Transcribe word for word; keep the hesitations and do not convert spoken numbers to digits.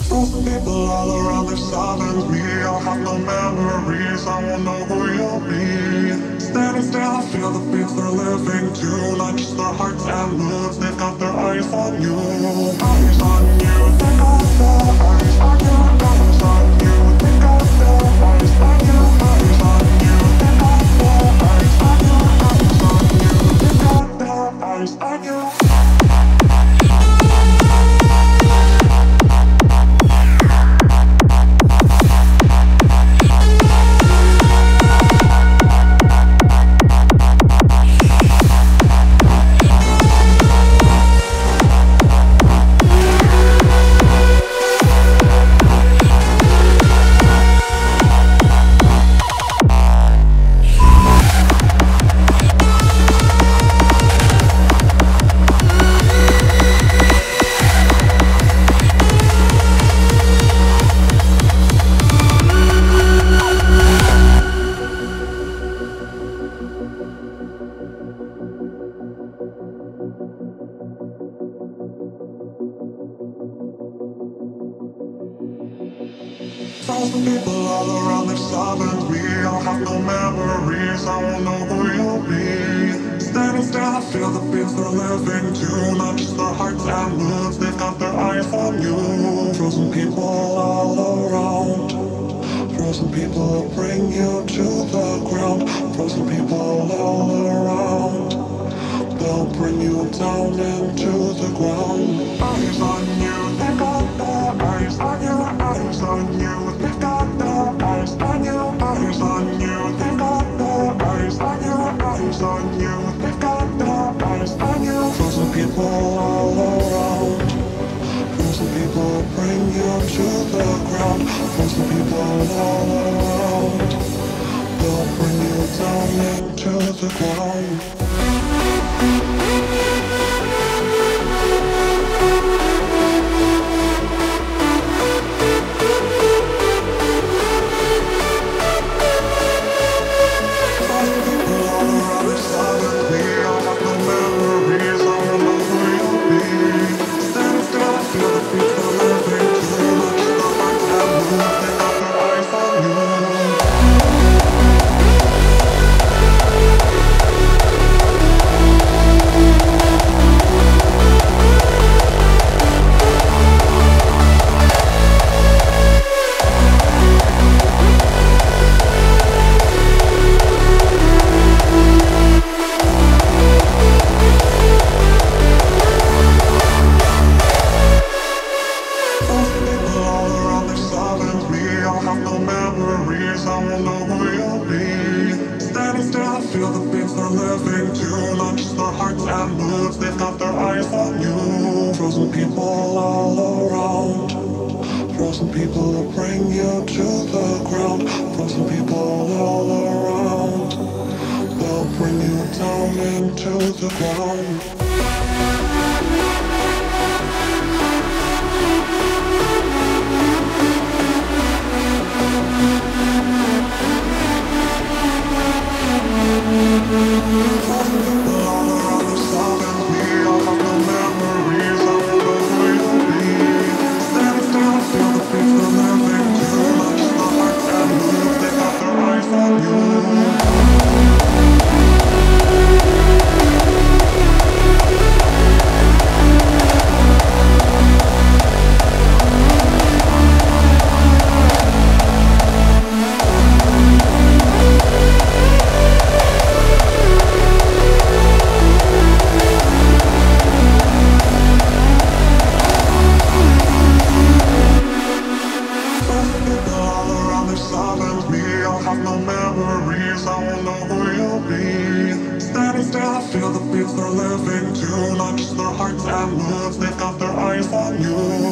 Frozen people all around, they're silent me. I'll have no memories, I won't know who you'll be. Standing still, I feel the beats they're living too. Not just their hearts and moods, they've got their eyes on you. Eyes on you, they got their eyes on you. Eyes on you, they got their eyes on you. Eyes on you, they got their eyes on you. Eyes on you, they got their eyes on you. Thousand people all around, they're silent me. I'll have no memories, I won't know who you'll be. Standing still, I feel the beats they're living too. Not just their hearts and moods, they've got their eyes on you. Frozen people all around. Frozen people bring you to the ground. Frozen people all around. They'll bring you down into the ground. Eyes on you, they got their eyes on you. Eyes on you, they got their eyes on you. Eyes on you, they got their eyes on you. Eyes on you, they got their eyes on you. Frozen people all around. Frozen people bring you to the ground. Frozen people all around. They'll bring you down into the ground. Feel the beats they're living too. Not just their hearts and moods, they've got their eyes on you.